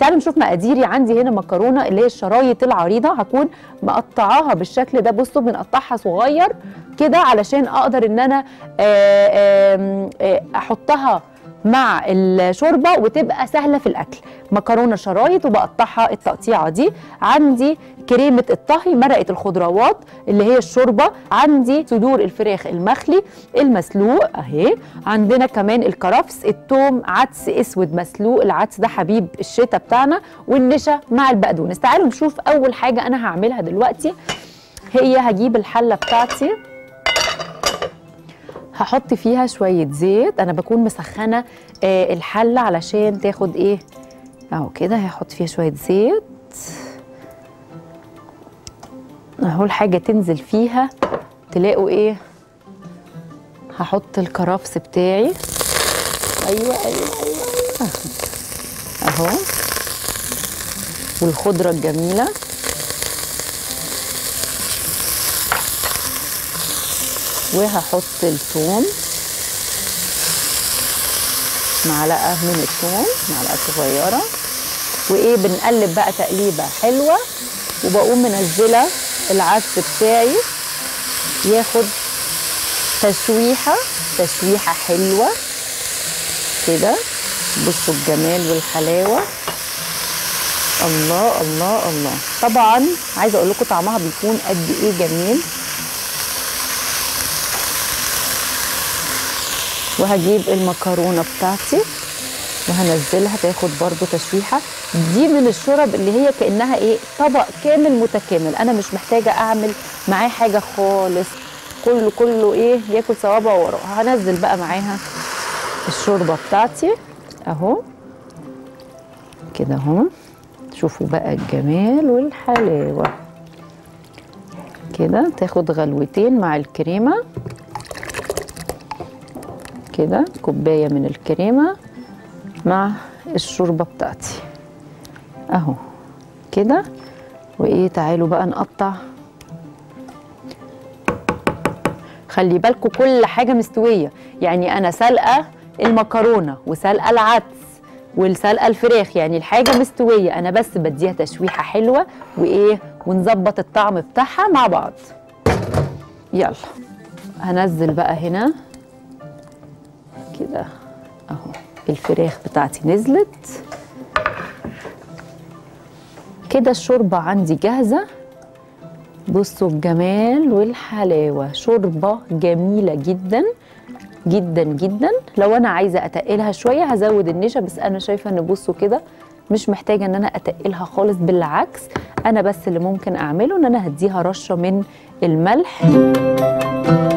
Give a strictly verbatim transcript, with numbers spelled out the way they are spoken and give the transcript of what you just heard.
تعالوا نشوف مقاديري. عندي هنا مكرونه اللي هي الشرايط العريضه، هكون مقطعاها بالشكل ده. بصوا بنقطعها صغير كده علشان اقدر ان انا آآ آآ احطها مع الشوربه وتبقى سهله في الاكل. مكرونه شرايط وبقطعها التقطيعه دي. عندي كريمه الطهي، مرقه الخضروات اللي هي الشوربه. عندي صدور الفراخ المخلي المسلوق اهي. عندنا كمان الكرفس، الثوم، عدس اسود مسلوق، العدس ده حبيب الشتاء بتاعنا، والنشا مع البقدونس. تعالوا نشوف اول حاجه انا هعملها دلوقتي. هي هجيب الحله بتاعتي، هحط فيها شويه زيت. انا بكون مسخنه آه الحله علشان تاخد ايه اهو كده. هحط فيها شويه زيت اهو، الحاجه تنزل فيها تلاقوا ايه. هحط الكرفس بتاعي. ايوه ايوه ايوه اهو، والخضره الجميله. وهحط الثوم، معلقه من الثوم، معلقه صغيره. وايه بنقلب بقى تقليبه حلوه. وبقوم منزله العدس بتاعي ياخد تشويحه تشويحه حلوه كده. بصوا الجمال والحلاوه. الله الله الله. طبعا عايزه اقول لكم طعمها بيكون قد ايه جميل. وهجيب المكرونه بتاعتي وهنزلها تاخد برضو تشويحه. دي من الشرب اللي هي كانها ايه طبق كامل متكامل. انا مش محتاجه اعمل معاه حاجه خالص، كله كله ايه ياكل صوابع وراه. هنزل بقى معاها الشوربه بتاعتي اهو كده اهو. شوفوا بقى الجمال والحلاوه كده. تاخد غلوتين مع الكريمه كده، كوبايه من الكريمه مع الشوربه بتاعتي اهو كده. وايه تعالوا بقى نقطع. خلي بالكم كل حاجه مستويه، يعني انا سلقه المكرونه وسلقه العدس والسلقه الفراخ، يعني الحاجه مستويه. انا بس بديها تشويحه حلوه وايه ونظبط الطعم بتاعها مع بعض. يلا هنزل بقى هنا كده اهو. الفراخ بتاعتي نزلت كده. الشوربه عندي جاهزه. بصوا الجمال والحلاوه. شوربه جميله جدا جدا جدا. لو انا عايزه اتقلها شويه هزود النشا، بس انا شايفه ان بصوا كده مش محتاجه ان انا اتقلها خالص. بالعكس انا بس اللي ممكن اعمله ان انا هديها رشه من الملح.